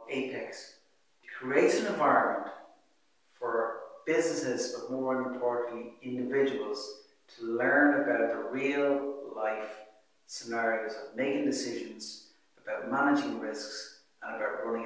Apex. It creates an environment for businesses, but more importantly, individuals to learn about the real life scenarios of making decisions, about managing risks, and about running